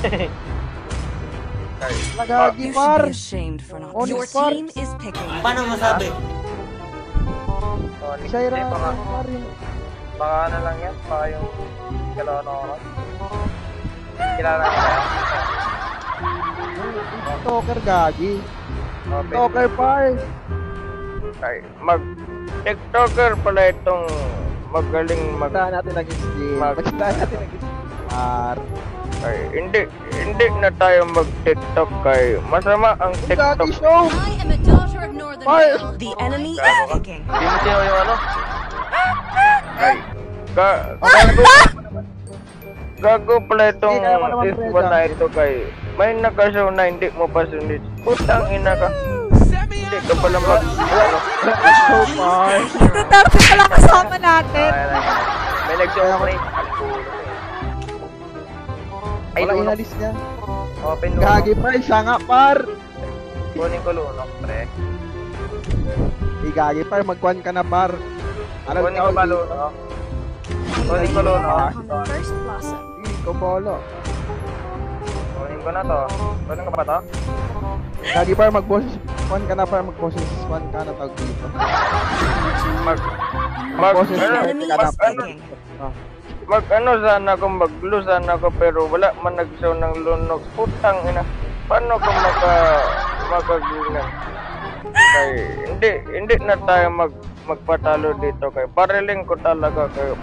Lagagi par. Your team is picking. Paano masabi? Shaira baka, par yun. baka ano lang yan, baka yung galawan oras. Kilala ka ba? Talker gagi. Open. Talker par. Ay, TikToker pala itong magaling Magtahan natin nag-skin. Magtahan natin nag-skin par. Ay, hindi na tayo mag-TikTok kay masama ang TikTok. Gagi show. I am a daughter of Northern Ay! Vale. The enemy is picking. Hindi mo sino yung ano? Ay, gago pala itong Hindi, kaya mo naman, this Fred, one na ito kay may nakashow na hindi mo pa sundit. Putang ina ka. Hindi ka pala ano? Show par. Duterte pala kasama natin. May nag-operate. Ay, Wala lunok. inalis niya. Open lunok. Gagi par, siya nga par. Kunin ko lunok, pre. Gagi par, magkuhan ka na par. Kunin ko ba lunok? Kunin ko lunok. On the first blossom. Hindi ko bolo. Kunin ko na to. Kunin ko ba to? Gagi par, mag-boses. Kuhan ka na par, mag-boses. Kuhan ka na tawag dito. Mag-boses The ka enemy na is par. picking. Mag-ano sana ako, mag-glue sana ako, pero wala man nag-show ng lunok. Putang ina. Paano ko mag-glue na? Kay, hindi na tayo magpatalo dito kay bariling ko talaga kayo.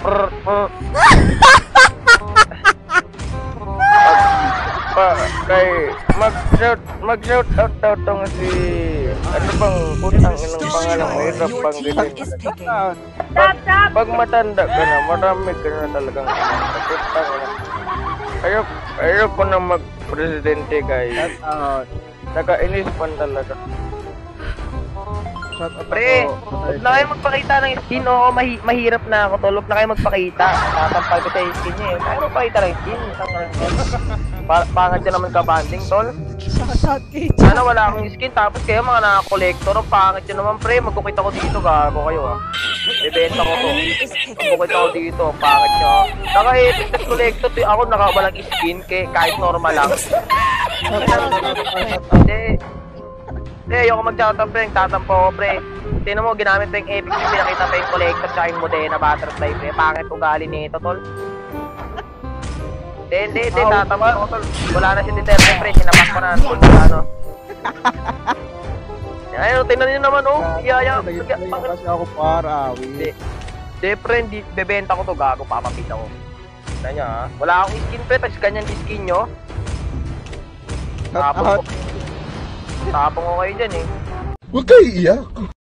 Kay mag-shout out daw tong si ano bang putang inang pangalan mo hirap Your pang team ganyan. is picking. Pag matanda ka na, marami ka na talagang putang ina. Ayoko na mag-presidente kay Shout out. nakainis pan talaga. Shout out Pre, huwag na kayo magpakita ng skin. Oo, mahirap na ako, tol. Huwag na kayo magpakita. Tatampal ko sa skin niya eh. Huwag kayo magpakita ng skin. Pangat ka naman ka-banding, tol. Shout out kay Sana wala akong skin. Tapos kayo mga naka-collector. Ang pangit yun naman, pre. Magkukita ko dito. Gago kayo, ah. Ibenta ko to. Magkukita ko dito. Pangit nyo. Naka-epic na collector. Ako nakawalang skin. Kahit normal lang. Hindi, ayoko mag-shoutout, pre. Tatampo ko, pre. Tingnan mo, ginamit pa yung epic yung pinakita pa yung collector tsaka yung Modena butterfly, pre. Pangit ugali nito, tol. Hindi, tatampo ko, tol. Wala na si Duterte, pre. Sinapak ko na, tol. Ano. Ayun, tingnan nyo naman, oh. Kasi ako par, awi. Hindi, pre. Bebenta ko to, gago. Papapita ko. Tingnan nyo, ha. Wala akong skin, pre. Tapos ganyan skin nyo. Shout out. Tapong ko kayo dyan, eh. Huwag kayo iiyak.